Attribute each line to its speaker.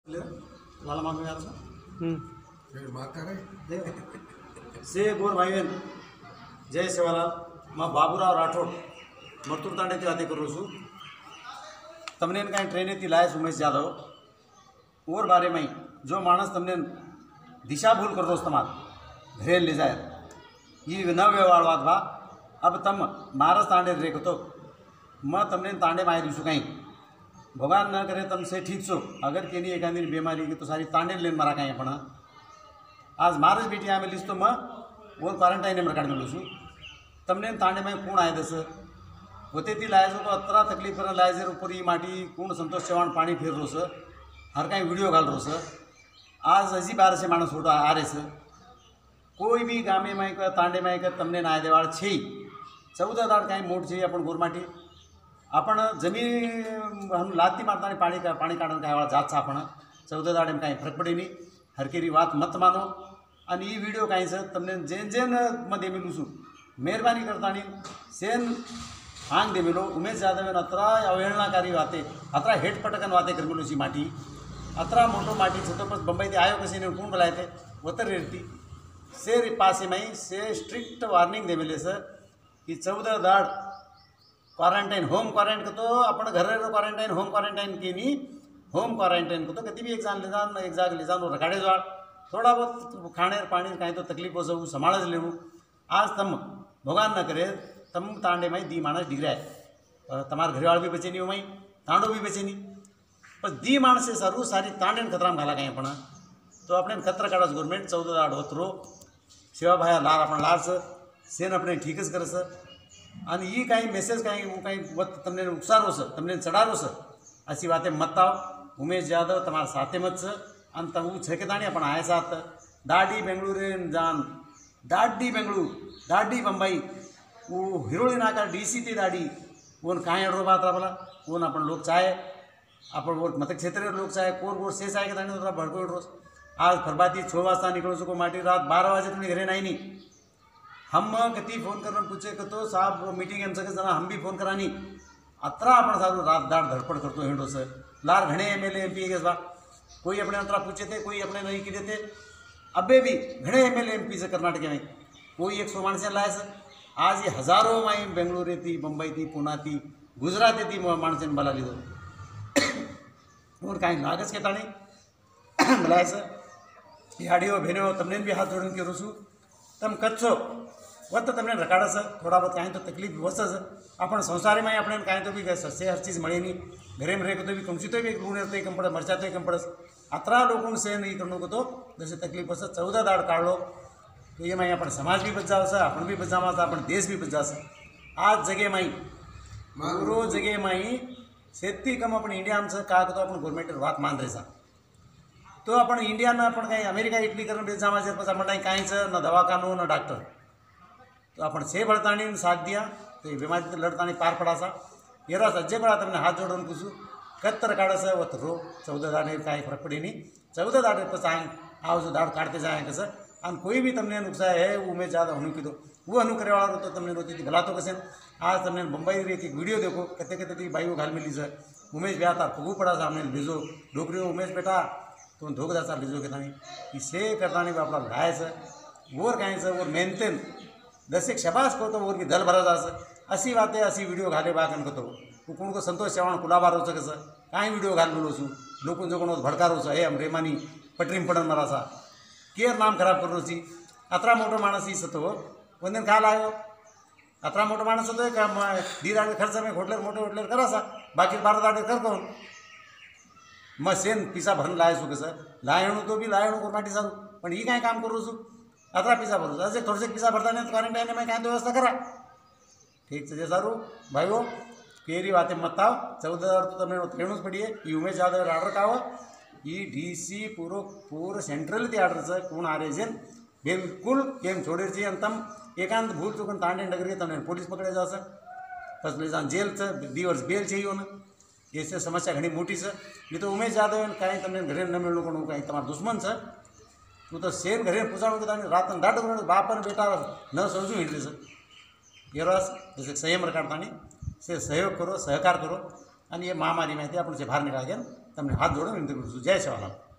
Speaker 1: लाला मांग यार
Speaker 2: माता
Speaker 1: से गोर भाई बहन जय सेवालाल मैं बाबूराव राठोड मरतूर तांडेથી વાત કરું છું તમને કાંઈ ટ્રેનેથી લાયા ઉમેશ જાદવ ઓર बारे में जो मानस तमने दिशा भूल कर दोस्त तमार घरे ले जाए ये न व्यवहारवाद बा अब तम मारस तांडे रेखतो मैं तमने तांडे माय दूसु कहीं भगवान न करे तम से ठीक छो अगर केनी एखादी बीमारी की तो सारी तांडे लेन मारा कहीं पण आज मारस बेटी आमे लिस तो मैं वो क्वारंटाइन नंबर काढ मेलो छू तमने तांडे में कोण आहे दस होते ती लायजो तो अतरा तकलीफ कर लायजर ऊपर ही माटी कोण संतोष चव्हाण पाणी फिर रोस हर कहीं वीडियो घाल रोस आज हजी 1200 माणस फोटो आ रहे से कोई भी गामे में का तांडे में का तमने नाय देवाळ छे 14 दाड़ कहीं मोट छे अपन गोरमाटी आपण जमीन हम लाती मारता पाणी काढून काय वाळा जात आपण 14 दाड़े में कहीं फरक पड़े नहीं हर केरी बात मत मानो और ये वीडियो कहीं से तमने जेन जेन मध्य मिलूँ छू मेहरबानी करता सेन हांग दे मिलो उमेश यादव अतरा अवहेलनाकारी बातें अतरा हेट पटकन बातें कर मिलो सी माटी अतरा मोटो माटी छतो बस बम्बई थी आयो कसी ने कौन बुलाए थे वतर रहती से पास में से स्ट्रिक्ट वार्निंग दे मिले सर कि 14 दाड़ क्वारंटाइन होम क्वारंटाइन को तो अपन घर क्वारंटाइन होम क्वारंटाइन की नहीं होम क्वारंटाइन को तो कभी भी एक जाग ले जान रखाड़े जाड़ थोड़ा बहुत खाने पानी कहीं तो तकलीफ हो सकूँ संभाल लेवूँ आज तम भगवान न करे तम तांडे में दी मानस डिग्रा है तमार घरवाड़ भी बचे नहीं हो मई तांडो भी बचे नहीं पर दी मानस से सारू सारी तांडे खतरा में घाला कहीं पण तो अपने खतरा काढस गवर्नमेंट 14 दाड़ होतरो सेवा भाया लार अपन लार सेन अपने ठीकच करस आणि ये काही मेसेज काही वो काही वत तमने उकसारो से तमने चढ़ारो से ऐसी बातें मत आओ उमेश यादव तमार साथे मत आणि तम छे के दाणी अपन आए साथ दाडी बेंगलुरु जान दाडी बेंगलुरु दाडी बम्बई वो हिरोली नाका डीसी थी दाडी वो कहाँ अड़ो बात रहा बोला वो अपन लोग चाहे अपन वो मत क्षेत्र लोग चाहे कोर कोर से चाहे दाणी तो भड़को रोज आज फरबाती 6 वाजता निकलो सको माटी रात 12 वाजे तुम्हें घरे नहीं हम कति फोन कर पूछे कि तो साहब मीटिंग एम सके जना हम भी फोन करानी अतरा अपन सारू रात दाड़ धड़पड़ करतो हिंडो से लार घने MLA MP के बा कोई अपने अतरा पूछे थे कोई अपने नहीं किए थे अबे भी घने MLA MP से कर्नाटक में कोई 100 मानस लाए से आज ये हजारों में बेंगलुरु थी बम्बई थी पुणे थी गुजरात थी मानस बला लीधो और कहीं लागस के ताणी बुलाए से याड़ियों भेनो तमने भी हाथ जोड़न के रुसू तम कच्छो वत तमने रकाड़ा से थोड़ा बहुत कहीं तो तकलीफ वस अपन संसारी में अपने कहीं तो भी से हर चीज़ मड़ी नहीं घरे में रहे तो भी कमसी तो भी लूण रहते कम पड़े मरचा तो कम पड़े अतरा लोगों से नहीं करने को तो जैसे तकलीफ वस 14 दाड़ काढ़ लो तो ये मैं अपन समाज भी बच जाओ सर अपन भी बच जावा अपन देश भी बच जा सर आज जगह माई पूरो जगह माई शेती कम अपन इंडिया में का तो अपन गवर्नमेंट बात मान रहे सा तो अपन इंडिया ना अपन कहीं अमेरिका इटली कर बेच जावा से अपन कहीं से न दवाखानो न डॉक्टर तो अपन से बढ़तानी साथ दिया तो ये बीमारी तो लड़तानी पार पड़ा सा ये रहा सज्जे पड़ा तमने हाथ जोड़न पूछू कत्तर काढ़ा सा वो रो 14 दाड़े कहीं फर्क पड़ी नहीं 14 दाड़े पर आए आओ जो दाड़ काटते जाए कसर और कोई भी तमने नुकसान है उमेश ज़्यादा हनु कीधो वो हनु करे वाला तो तमने रोती थी भला तो कसे आज तमने बम्बई रे एक वीडियो देखो कहते कहते थी भाई वो घाल मिली सर उमेश ब्याह था फगू पड़ा था हमने भेजो डोकरी उमेश बेटा तुम धोख जाता भेजो कहता नहीं इसे करता नहीं अपना लाए सर वोर कहीं सर वो मेहनते 10 एक शबाश को तो वो की दल भरा जा सर असी बातें असी वीडियो घाले बागन को तो कुण को संतोष चव्हाण कुलाबा रो सके सर कहीं वीडियो घाल बोलो छू लोग जो भड़का रो हे हम रेमानी पटरी में पड़न मरा सा केर नाम खराब करो सी अतरा मोटो मानस ही सतो वंदन काल आयो अतरा मोटो मानस होतो का दी दाड़े खर्च में होटलर मोटो होटलर करा सा बाकी 12 दाड़े कर कौन मैं सेन पिसा भरन लाए सु सर लायणू तो भी लायणू को माटी सारू पण ये कहीं काम करो छू अतरा पिसा भरो ऐसे थोड़े से पिसा भरता नहीं तो क्वारंटाइन में कहीं व्यवस्था करा ठीक से सारू भाईओ केरी बातें मत आओ 14 दाड़ तो तमने ट्रेनूज पड़ी है ये उमेश यादव ऑर्डर का ये DC पूरा सेंट्रल थी आर्डर से कौन आ रहे जन बिल्कुल केम छोड़े चाहिए तम एकांत भूल चुकन तांडे डगरे तमने पुलिस पकड़े जा सर बस ले जान जेल से 2 वर्ष बेल चाहिए ना ऐसे समस्या घनी मोटी से नहीं तो उमेश यादव कहीं तमने घरे न मिलू को कहीं तमार दुश्मन से तू तो सेम घरे पूछाणु के रात दाट बाप बेटा न समझू हिंडले सर ये रस जैसे संयम रखाड़ता नहीं से सहयोग करो सहकार करो और ये महामारी में अपन से बाहर निकाल गया તમને હાથ જોડો વિનંતી કરું છું. જય સેવાલાલ.